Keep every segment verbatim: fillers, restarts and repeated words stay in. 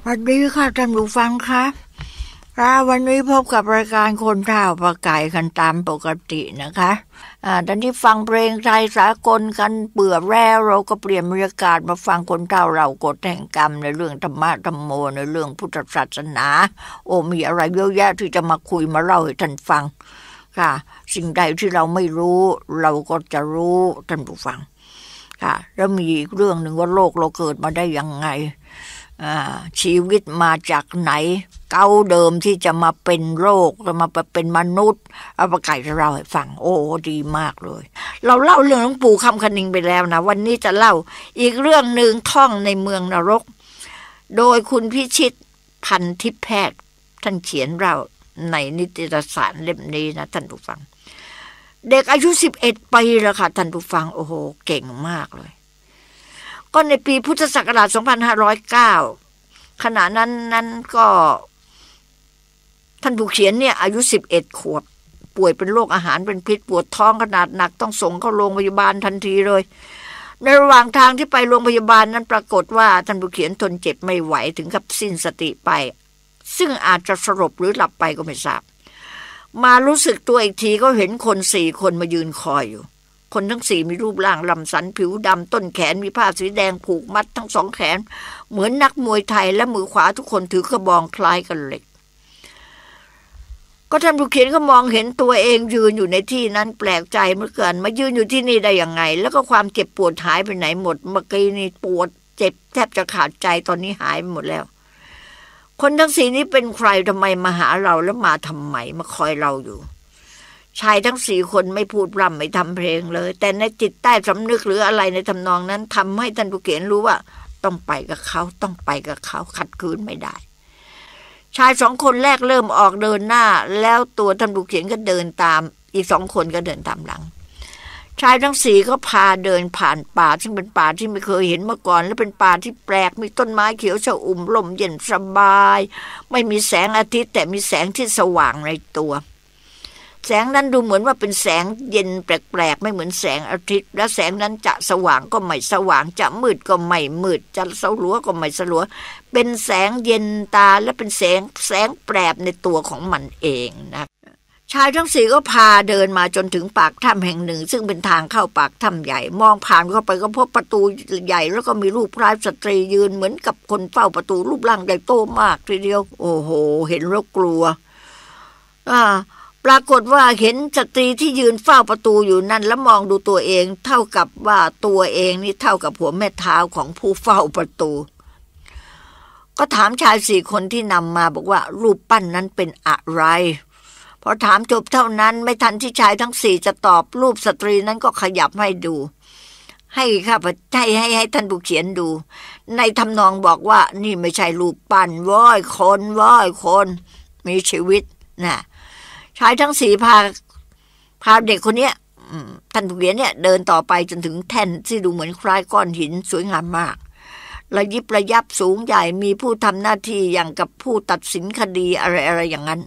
วัสดีค่ะท่านผู้ฟังคะวันนี้พบกับรายการคนเฒ่าปะไก่กันตามปกตินะคะอ่าตอนที่ฟังเพลงไทยสากลกันเบื่อแล้วเราก็เปลี่ยนบรรยากาศมาฟังคนเฒ่าเรากฎแห่งกรรมในเรื่องธรรมะธรรมโมในเรื่องพุทธศาสนาโอ้มีอะไรเยอะแยะที่จะมาคุยมาเล่าให้ท่านฟังค่ะสิ่งใดที่เราไม่รู้เราก็จะรู้ท่านผู้ฟังค่ะแล้วมีอีกเรื่องหนึ่งว่าโลกเราเกิดมาได้ยังไงชีวิตมาจากไหนเก้าเดิมที่จะมาเป็นโรคจะมาเป็นมนุษย์เอาประกาศให้เราให้ฟังโอ้ดีมากเลยเราเล่าเรื่องหลวงปู่คำคณิงไปแล้วนะวันนี้จะเล่าอีกเรื่องหนึ่งท่องในเมืองนรกโดยคุณพิชิตพันทิพย์แพทย์ท่านเขียนเราในนิตยสารเล่มนี้นะท่านผู้ฟังเด็กอายุสิบเอ็ดปีแล้วค่ะท่านผู้ฟังโอ้โหเก่งมากเลยก็ในปีพุทธศักราชสองพันห้าร้อยเก้าขณะนั้นนั้นก็ท่านผู้เขียนเนี่ยอายุสิบเอ็ดขวบป่วยเป็นโรคอาหารเป็นพิษปวดท้องขนาดหนักต้องส่งเข้าโรงพยาบาลทันทีเลยในระหว่างทางที่ไปโรงพยาบาลนั้นปรากฏว่าท่านผู้เขียนทนเจ็บไม่ไหวถึงกับสิ้นสติไปซึ่งอาจจะสลบหรือหลับไปก็ไม่ทราบมารู้สึกตัวอีกทีก็เห็นคนสี่คนมายืนคอยอยู่คนทั้งสี่มีรูปร่างลำสันผิวดำต้นแขนมีผ้าสีแดงผูกมัดทั้งสองแขนเหมือนนักมวยไทยและมือขวาทุกคนถือกระบองคล้ายกันเหล็กก็ท่านผู้เขียนก็มองเห็นตัวเองยืนอยู่ในที่นั้นแปลกใจเหลือเกินมายืนอยู่ที่นี่ได้ยังไงแล้วก็ความเจ็บปวดหายไปไหนหมดเมื่อกี้นี่ปวดเจ็บแทบจะขาดใจตอนนี้หายไปหมดแล้วคนทั้งสี่นี้เป็นใครทำไมมาหาเราแล้วมาทำไมมาคอยเราอยู่ชายทั้งสี่คนไม่พูดรำไม่ทำเพลงเลยแต่ในจิตใต้สำนึกหรืออะไรในทำนองนั้นทำให้ท่านผู้เขียนรู้ว่าต้องไปกับเขาต้องไปกับเขาขัดขืนไม่ได้ชายสองคนแรกเริ่มออกเดินหน้าแล้วตัวท่านผู้เขียนก็เดินตามอีกสองคนก็เดินตามหลังชายทั้งสี่ก็พาเดินผ่านป่าซึ่งเป็นป่าที่ไม่เคยเห็นมาก่อนและเป็นป่าที่แปลกมีต้นไม้เขียวชอุ่มลมเย็นสบายไม่มีแสงอาทิตย์แต่มีแสงที่สว่างในตัวแสงนั้นดูเหมือนว่าเป็นแสงเย็นแปลกๆไม่เหมือนแสงอาทิตย์และแสงนั้นจะสว่างก็ไม่สว่างจะมืดก็ไม่มืดจะสลัวก็ไม่สลัวเป็นแสงเย็นตาและเป็นแสงแสงแปรบในตัวของมันเองนะชายทั้งสี่ก็พาเดินมาจนถึงปากถ้ำแห่งหนึ่งซึ่งเป็นทางเข้าปากถ้ำใหญ่มองผ่านเข้าไปก็พบประตูใหญ่แล้วก็มีรูปคล้ายสตรียืนเหมือนกับคนเฝ้าประตูรูปร่างใหญ่โตมากทีเดียวโอ้โหเห็นแล้วกลัวอ่าปรากฏว่าเห็นสตรีที่ยืนเฝ้าประตูอยู่นั่นแล้วมองดูตัวเองเท่ากับว่าตัวเองนี่เท่ากับหัวแม่เท้าของผู้เฝ้าประตูก็ถามชายสี่คนที่นำมาบอกว่ารูปปั้นนั้นเป็นอะไรพอถามจบเท่านั้นไม่ทันที่ชายทั้งสี่จะตอบรูปสตรีนั้นก็ขยับให้ดูให้ข้าพเจ้าให้ให้ท่านผู้เขียนดูในทำนองบอกว่านี่ไม่ใช่รูปปั้นว้อยคนว้อยคนมีชีวิตนะชายทั้งสี่พาพาเด็กคนนี้ท่านผู้เขียนเนี่ยเดินต่อไปจนถึงแท่นที่ดูเหมือนคล้ายก้อนหินสวยงามมากระยิบระยับสูงใหญ่มีผู้ทำหน้าที่อย่างกับผู้ตัดสินคดีอะไรอะไรอย่างนั้น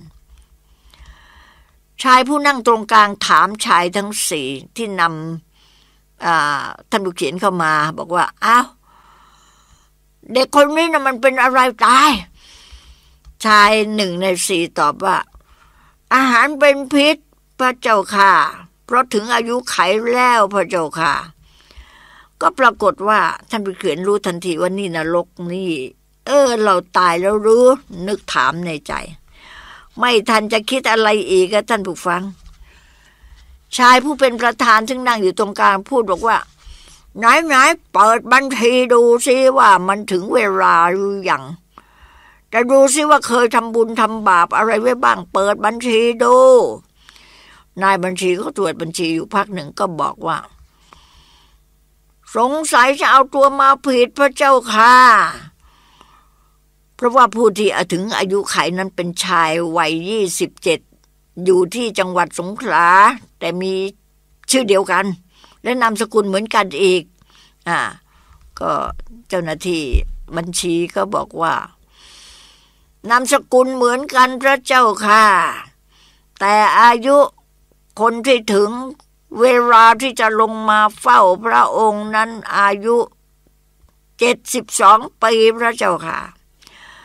ชายผู้นั่งตรงกลางถามชายทั้งสี่ที่นำท่านผู้เขียนเข้ามาบอกว่าอ้าวเด็กคนนี้นะมันเป็นอะไรตายชายหนึ่งในสี่ตอบว่าอาหารเป็นพิษพระเจ้าค่ะเพราะถึงอายุไขแล้วพระเจ้าค่ะก็ปรากฏว่าท่านผู้เขียนรู้ทันทีว่านี่นรกนี่เออเราตายแล้วรู้นึกถามในใจไม่ทันจะคิดอะไรอีกท่านผู้ฟังชายผู้เป็นประธานซึ่งนั่งอยู่ตรงกลางพูดบอกว่าไหนไหนเปิดบัญชีดูซิว่ามันถึงเวลาหรือยังแต่ดูซิว่าเคยทำบุญทำบาปอะไรไว้บ้างเปิดบัญชีดูนายบัญชีก็ตรวจบัญชีอยู่พักหนึ่งก็บอกว่าสงสัยจะเอาตัวมาผิดพระเจ้าค่ะเพราะว่าผู้ที่ถึงอายุไขนั้นเป็นชายวัยยี่สิบเจ็ดอยู่ที่จังหวัดสงขลาแต่มีชื่อเดียวกันและนามสกุลเหมือนกันอีกอ่าก็เจ้าหน้าที่บัญชีก็บอกว่านามสกุลเหมือนกันพระเจ้าค่ะแต่อายุคนที่ถึงเวลาที่จะลงมาเฝ้าพระองค์นั้นอายุเจ็ดสิบสองปีพระเจ้าค่ะ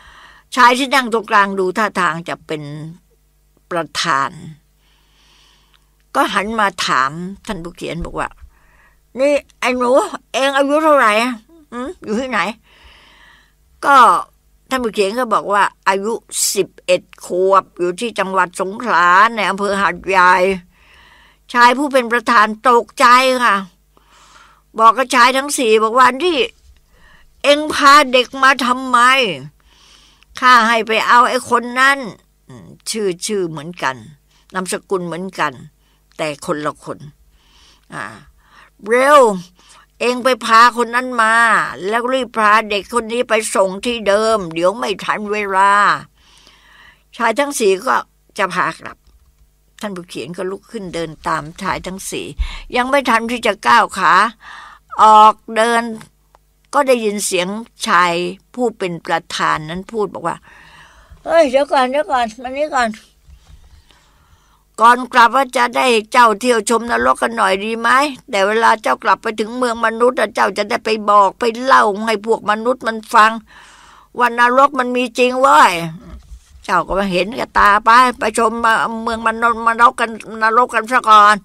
ชายที่นั่งตรงกลางดูท่าทางจะเป็นประธานก็หันมาถามท่านผู้เขียนบอกว่านี่ไอ้หนูเองอายุเท่าไหร่อืมอยู่ที่ไหนก็ท่านผู้เขียนก็บอกว่าอายุสิบเอ็ดขวบอยู่ที่จังหวัดสงขลาในอำเภอหาดใหญ่ชายผู้เป็นประธานตกใจค่ะบอกกับชายทั้งสี่บอกว่านี่เอ็งพาเด็กมาทำไมข้าให้ไปเอาไอ้คนนั้นชื่อชื่อเหมือนกันนามสกุลเหมือนกันแต่คนละคนอ่าเร็วเองไปพาคนนั้นมาแล้วรีบพาเด็กคนนี้ไปส่งที่เดิมเดี๋ยวไม่ทันเวลาชายทั้งสี่ก็จะพากลับท่านผู้เขียนก็ลุกขึ้นเดินตามชายทั้งสี่ยังไม่ทันที่จะก้าวขาออกเดินก็ได้ยินเสียงชายผู้เป็นประธานนั้นพูดบอกว่าเฮ้ยเดี๋ยวก่อนเดี๋ยวก่อนมานี้ก่อนก่อนกลับว่าจะได้เจ้าเที่ยวชมนรกกันหน่อยดีไหมแต่เวลาเจ้ากลับไปถึงเมืองมนุษย์เจ้าจะได้ไปบอกไปเล่าให้พวกมนุษย์มันฟังว่านรกมันมีจริงเว้ยเจ้าก็มาเห็นกับตาไปไปชมเมืองมนุษย์มนรกกันนรกกันซะก่อน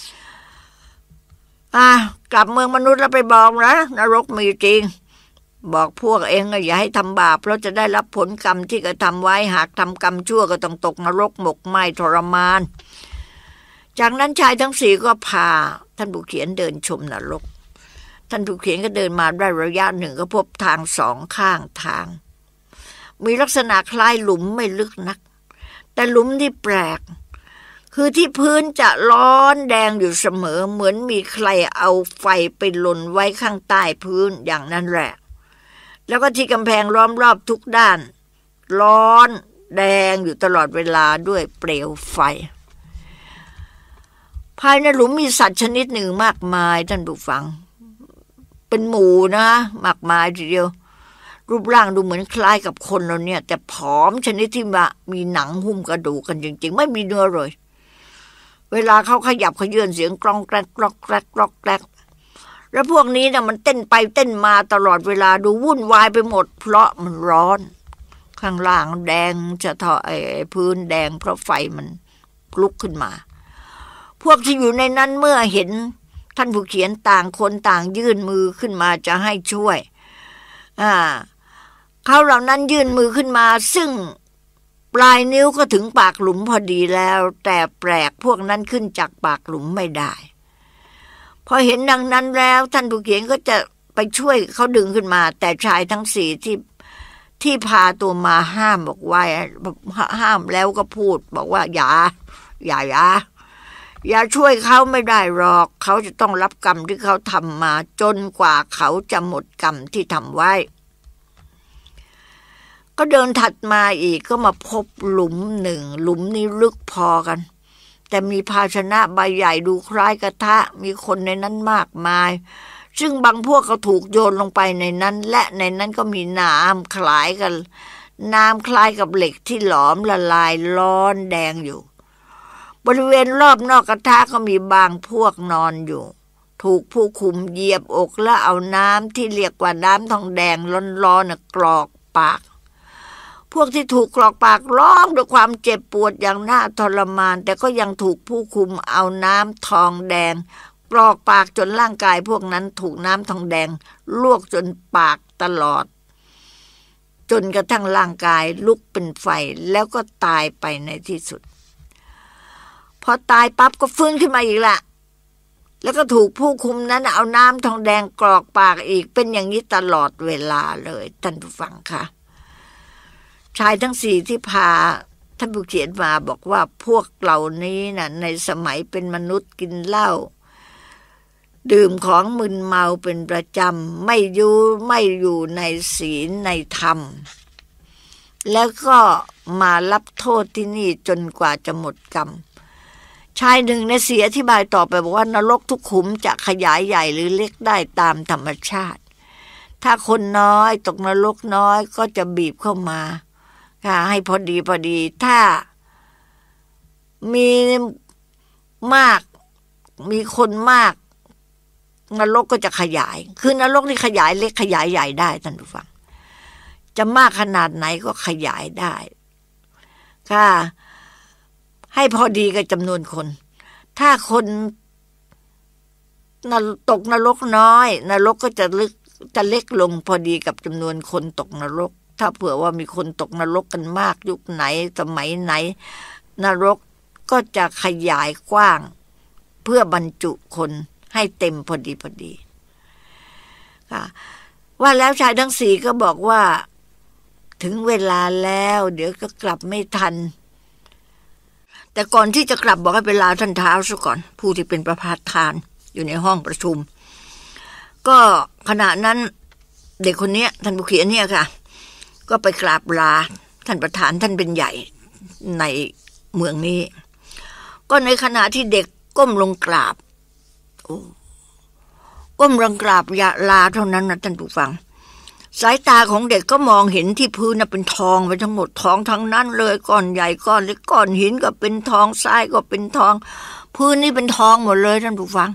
อ่ะกลับเมืองมนุษย์แล้วไปบอกนะนรกมีจริงบอกพวกเองอย่าให้ทำบาปเพราะจะได้รับผลกรรมที่กระทำไว้หากทำกรรมชั่วก็ต้องตกนรกหมกไหม้ทรมานจากนั้นชายทั้งสี่ก็พาท่านผู้เขียนเดินชมนรกท่านผู้เขียนก็เดินมาได้ระยะหนึ่งก็พบทางสองข้างทางมีลักษณะคล้ายหลุมไม่ลึกนักแต่หลุมที่แปลกคือที่พื้นจะร้อนแดงอยู่เสมอเหมือนมีใครเอาไฟไปลนไว้ข้างใต้พื้นอย่างนั้นแหละแล้วก็ที่กำแพงล้อมรอบทุกด้านร้อนแดงอยู่ตลอดเวลาด้วยเปลวไฟภายในหลุมมีสัตว์ชนิดหนึ่งมากมายท่านผู้ฟังเป็นหมู่นะมากมายทีเดียวรูปร่างดูเหมือนคล้ายกับคนเราเนี่ยแต่ผอมชนิดที่ว่ามีหนังหุ้มกระดูกกันจริงๆไม่มีเนื้อเลยเวลาเขาขยับขยื่นเสียงกรองแกรกกรอกแกรกกรอกแกรกแล้วพวกนี้นะมันเต้นไปเต้นมาตลอดเวลาดูวุ่นวายไปหมดเพราะมันร้อนข้างล่างแดงจะทอไอ้พื้นแดงเพราะไฟมันลุกขึ้นมาพวกที่อยู่ในนั้นเมื่อเห็นท่านผู้เขียนต่างคนต่างยื่นมือขึ้นมาจะให้ช่วยอ่าเขาเหล่านั้นยื่นมือขึ้นมาซึ่งปลายนิ้วก็ถึงปากหลุมพอดีแล้วแต่แปลกพวกนั้นขึ้นจากปากหลุมไม่ได้พอเห็นดังนั้นแล้วท่านผู้เขียนก็จะไปช่วยเขาดึงขึ้นมาแต่ชายทั้งสี่ที่ที่พาตัวมาห้ามบอกว่าห้ามแล้วก็พูดบอกว่าอย่าอย่าอย่าอย่าช่วยเขาไม่ได้หรอกเขาจะต้องรับกรรมที่เขาทำมาจนกว่าเขาจะหมดกรรมที่ทำไว้ก็เดินถัดมาอีกก็มาพบหลุมหนึ่งหลุมนี้ลึกพอกันแต่มีภาชนะใบใหญ่ดูคล้ายกระทะมีคนในนั้นมากมายซึ่งบางพวกก็ถูกโยนลงไปในนั้นและในนั้นก็มีน้ำคล้ายกันน้ำคล้ายกับเหล็กที่หลอมละลายร้อนแดงอยู่บริเวณรอบนอกกระทะก็มีบางพวกนอนอยู่ถูกผู้คุมเหยียบอกและเอาน้ำที่เรียกว่าน้ำทองแดงร้อนๆกรอกปากพวกที่ถูกกรอกปากร้องด้วยความเจ็บปวดอย่างน่าทรมานแต่ก็ยังถูกผู้คุมเอาน้ำทองแดงกรอกปากจนร่างกายพวกนั้นถูกน้ำทองแดงลวกจนปากตลอดจนกระทั่งร่างกายลุกเป็นไฟแล้วก็ตายไปในที่สุดพอตายปั๊บก็ฟื้นขึ้นมาอีกละแล้วก็ถูกผู้คุมนั้นเอาน้ำทองแดงกรอกปากอีกเป็นอย่างนี้ตลอดเวลาเลยท่านผู้ฟังค่ะชายทั้งสี่ที่พาท่านผู้เขียนมาบอกว่าพวกเหล่านี้น่ะในสมัยเป็นมนุษย์กินเหล้าดื่มของมึนเมาเป็นประจำไม่อยู่ไม่อยู่ในศีลในธรรมแล้วก็มารับโทษที่นี่จนกว่าจะหมดกรรมชายหนึ่งในสี่อธิบายต่อไปบอกว่านรกทุกขุมจะขยายใหญ่หรือเล็กได้ตามธรรมชาติถ้าคนน้อยตกนรกน้อยก็จะบีบเข้ามาให้พอดีพอดีถ้ามีมากมีคนมากนรกก็จะขยายคือนรกนี่ขยายเล็กขยายใหญ่ได้ท่านผู้ฟังจะมากขนาดไหนก็ขยายได้ค่ะให้พอดีกับจำนวนคนถ้าคนตกนรกน้อยนรกก็จะลึกจะเล็กลงพอดีกับจำนวนคนตกนรกถ้าเผื่อว่ามีคนตกนรกกันมากยุคไหนสมัยไหนนรกก็จะขยายกว้างเพื่อบรรจุคนให้เต็มพอดีพอดีค่ะว่าแล้วชายทั้งสี่ก็บอกว่าถึงเวลาแล้วเดี๋ยวก็กลับไม่ทันแต่ก่อนที่จะกลับบอกให้ไปลาท่านท้าวซะก่อนผู้ที่เป็นประธานอยู่ในห้องประชุมก็ขณะนั้นเด็กคนนี้ท่านผู้เขียนเนี่ยค่ะก็ไปกราบลาท่านประธานท่านเป็นใหญ่ในเมืองนี้ก็ในขณะที่เด็กก้มลงกราบโอ้ก้มลงกราบยาลาเท่านั้นนะท่านผู้ฟังสายตาของเด็กก็มองเห็นที่พื้นน่ะเป็นทองไปทั้งหมดทองทั้งนั้นเลยก้อนใหญ่ก้อนเล็กก้อนหินก็เป็นทองทรายก็เป็นทองพื้นนี่เป็นทองหมดเลยท่านผู้ฟัง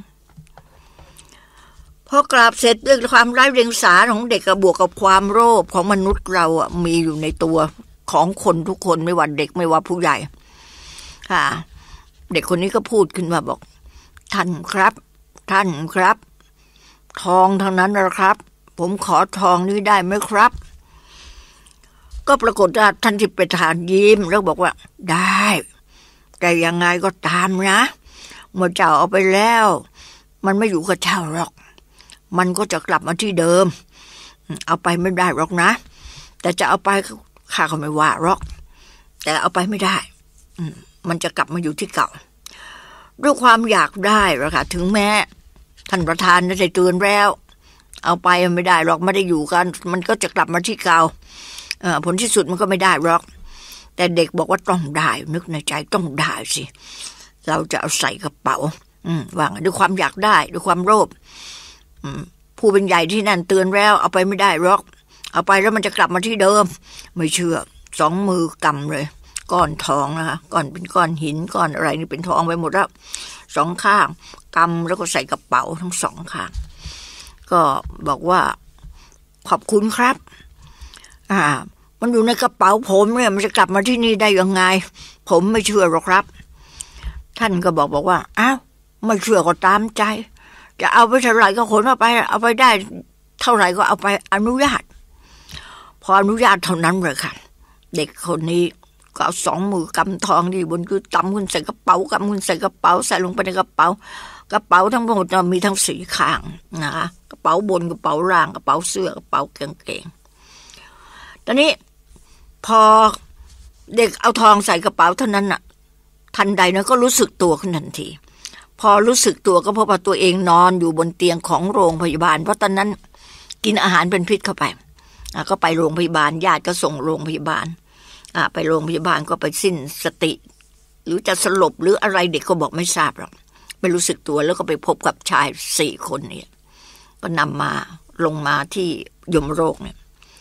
พอกราบเสร็จด้วยความไร้เดียงสาของเด็กกับบวกกับความโลภของมนุษย์เราอ่ะมีอยู่ในตัวของคนทุกคนไม่ว่าเด็กไม่ว่าผู้ใหญ่ค่ะเด็กคนนี้ก็พูดขึ้นมาบอกท่านครับท่านครับทองทั้งนั้นนะครับผมขอทองนี้ได้ไหมครับก็ปรากฏว่าท่านที่ประธานยิ้มแล้วบอกว่าได้แต่ยังไงก็ตามนะเมื่อเจ้าเอาไปแล้วมันไม่อยู่กับเจ้าหรอกมันก็จะกลับมาที่เดิมเอาไปไม่ได้หรอกนะแต่จะเอาไปข้าก็ไม่ว่าหรอกแต่เอาไปไม่ได้มันจะกลับมาอยู่ที่เก่าด้วยความอยากได้หรอกค่ะถึงแม้ท่านประธานได้เตือนแล้วเอาไปไม่ได้หรอกไม่ได้อยู่กันมันก็จะกลับมาที่เก่าผลที่สุดมันก็ไม่ได้หรอกแต่เด็กบอกว่าต้องได้นึกในใจต้องได้สิเราจะเอาใส่กระเป๋าว่าด้วยความอยากได้ด้วยความโลภผู้เป็นใหญ่ที่นั่นเตือนแล้วเอาไปไม่ได้หรอกเอาไปแล้วมันจะกลับมาที่เดิมไม่เชื่อสองมือกำเลยก้อนทองนะคะก้อนเป็นก้อนหินก้อนอะไรนี่เป็นทองไปหมดแล้วสองข้างกำแล้วก็ใส่กระเป๋าทั้งสองข้างก็บอกว่าขอบคุณครับอ่ามันอยู่ในกระเป๋าผมเนี่ยมันจะกลับมาที่นี่ได้ยังไงผมไม่เชื่อหรอกครับท่านก็บอกบอกว่าอ้าวไม่เชื่อก็ตามใจจะเอาไปเท่าไหร่ก็ขนเอาไปเอาไปได้เท่าไหร่ก็เอาไปอนุญาตพออนุญาตเท่านั้นเลยค่ะเด็กคนนี้ก็เอาสองมือกำทองที่บนคือตำขึ้นใส่กระเป๋ากำขึ้นใส่กระเป๋าใส่ลงไปในกระเป๋ากระเป๋าทั้งหมดมีทั้งสีข้างนะคะกระเป๋าบนกระเป๋าล่างกระเป๋าเสื้อกระเป๋ากางเกงตอนนี้พอเด็กเอาทองใส่กระเป๋าเท่านั้นน่ะทันใดนั้นก็รู้สึกตัวขึ้นทันทีพอรู้สึกตัวก็พบว่าตัวเองนอนอยู่บนเตียงของโรงพยาบาลเพราะตอนนั้นกินอาหารเป็นพิษเข้าไปอ่ะก็ไปโรงพยาบาลญาติก็ส่งโรงพยาบาลอ่ะไปโรงพยาบาลก็ไปสิ้นสติหรือจะสลบหรืออะไรเด็กก็บอกไม่ทราบหรอกไม่รู้สึกตัวแล้วก็ไปพบกับชายสี่คนเนี่ยก็นำมาลงมาที่ยมโรคเนี่ย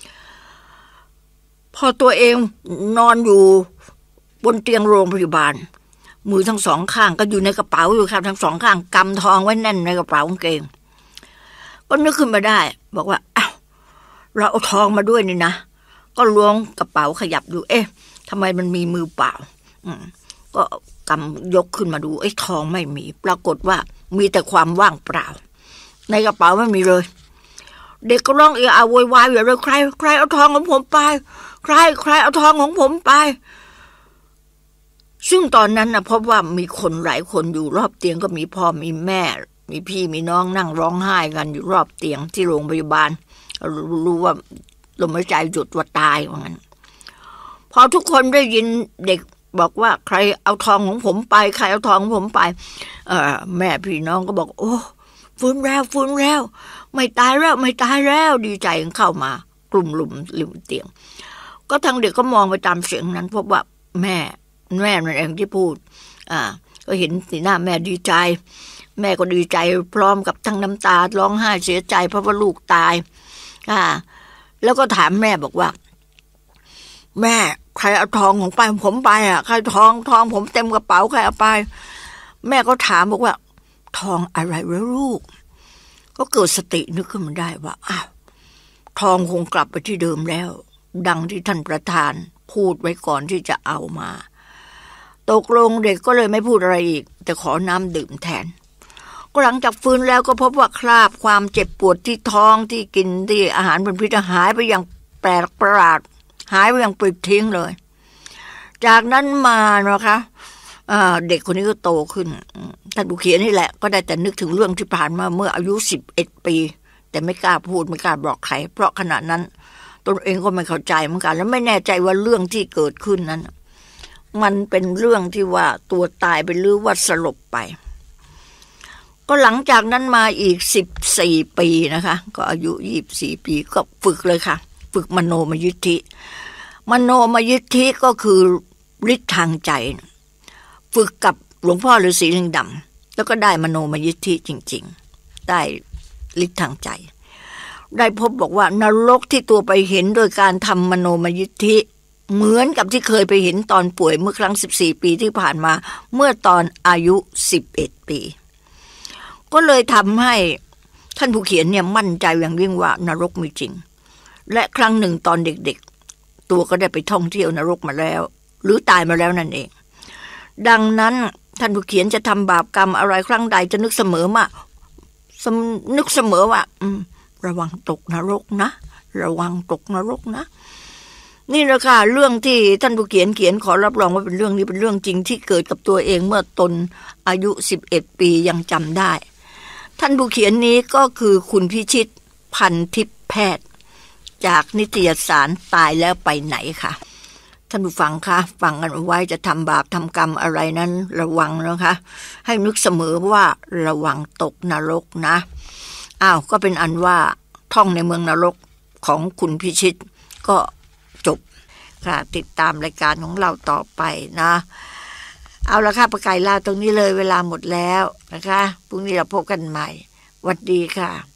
พอตัวเองนอนอยู่บนเตียงโรงพยาบาลมือทั้งสองข้างก็อยู่ในกระเป๋าอยู่ครับทั้งสองข้างกำทองไว้แน่นในกระเป๋ากางเกงก็นึกขึ้นมาได้บอกว่าอ้าวเราเอาทองมาด้วยนี่นะก็ล้วงกระเป๋าขยับดูเอ๊ะทำไมมันมีมือเปล่าอืมก็กำยกขึ้นมาดูไอ้ทองไม่มีปรากฏว่ามีแต่ความว่างเปล่าในกระเป๋าไม่มีเลยเด็กก็ร้องเอะอะโวยวายอยู่เลยใครใครเอาทองของผมไปใครใครเอาทองของผมไปซึ่งตอนนั้นนะพบว่ามีคนหลายคนอยู่รอบเตียงก็มีพ่อมีแม่มีพี่มีน้องนั่งร้องไห้กันอยู่รอบเตียงที่โรงพยาบาลรู้ว่าลมหายใจหยุดว่าตายว่างั้นพอทุกคนได้ยินเด็กบอกว่าใครเอาทองของผมไปใครเอาทองของผมไปเออแม่พี่น้องก็บอกโอ้ฟื้นแล้วฟื้นแล้วไม่ตายแล้วไม่ตายแล้วดีใจเข้ามากลุ่มหลุมริมเตียงก็ทั้งเด็กก็มองไปตามเสียงนั้นพบว่าแม่แม่นั่นเองที่พูดอ่าก็เห็นสีหน้าแม่ดีใจแม่ก็ดีใจพร้อมกับทั้งน้ำตาร้องไห้เสียใจเพราะว่าลูกตายอ่าแล้วก็ถามแม่บอกว่าแม่ใครเอาทองของไปผมไปอ่ะใครทองทองผมเต็มกระเป๋าใครเอาไปแม่ก็ถามบอกว่าทองอะไรวะลูกก็เกิดสตินึกขึ้นมาได้ว่าอ้าวทองคงกลับไปที่เดิมแล้วดังที่ท่านประธานพูดไว้ก่อนที่จะเอามาตกลงเด็กก็เลยไม่พูดอะไรอีกแต่ขอน้ำดื่มแทนก็หลังจากฟื้นแล้วก็พบว่าคราบความเจ็บปวดที่ท้องที่กินที่อาหารเป็นพิษหายไปอย่างแปลกประหลาดหายไปอย่างปลิดทิ้งเลยจากนั้นมานะคะเด็กคนนี้ก็โตขึ้นท่านผู้เขียนนี่แหละก็ได้แต่นึกถึงเรื่องที่ผ่านมาเมื่ออายุสิบเอ็ดปีแต่ไม่กล้าพูดไม่กล้าบอกใครเพราะขณะนั้นตนเองก็ไม่เข้าใจเหมือนกันและไม่แน่ใจว่าเรื่องที่เกิดขึ้นนั้นมันเป็นเรื่องที่ว่าตัวตายไปหรือว่าสลบไปก็หลังจากนั้นมาอีกสิบสี่ปีนะคะก็อายุยี่สิบสี่ปีก็ฝึกเลยค่ะฝึกมโนมยิทธิมโนมยิทธิก็คือฤทธิ์ทางใจฝึกกับหลวงพ่อฤาษีลิงดำแล้วก็ได้มโนมยิทธิจริงๆได้ฤทธิ์ทางใจได้พบบอกว่านรกที่ตัวไปเห็นโดยการทำมโนมยิทธิเหมือนกับที่เคยไปเห็นตอนป่วยเมื่อครั้งสิบสี่ปีที่ผ่านมาเมื่อตอนอายุสิบเอ็ดปีก็เลยทำให้ท่านผู้เขียนเนี่ยมั่นใจอย่างยิ่งว่านรกมีจริงและครั้งหนึ่งตอนเด็กๆตัวก็ได้ไปท่องเที่ยวนรกมาแล้วหรือตายมาแล้วนั่นเองดังนั้นท่านผู้เขียนจะทำบาปกรรมอะไรครั้งใดจะนึกเสมอว่านึกเสมอว่าอืมระวังตกนรกนะระวังตกนรกนะนี่แหละค่ะเรื่องที่ท่านผู้เขียนเขียนขอรับรองว่าเป็นเรื่องนี้เป็นเรื่องจริงที่เกิดกับตัวเองเมื่อตนอายุสิบเอ็ดปียังจำได้ท่านผู้เขียนนี้ก็คือคุณพิชิตพันทิพย์แพทย์จากนิตยสารตายแล้วไปไหนค่ะท่านผู้ฟังคะฟังกันไว้จะทำบาปทำกรรมอะไรนั้นระวังนะคะให้นึกเสมอว่าระวังตกนรกนะอ้าวก็เป็นอันว่าท่องในเมืองนรกของคุณพิชิตก็จบค่ะติดตามรายการของเราต่อไปนะเอาละค่ะประกายลาตรงนี้เลยเวลาหมดแล้วนะคะพรุ่งนี้เราพบกันใหม่สวัสดีค่ะ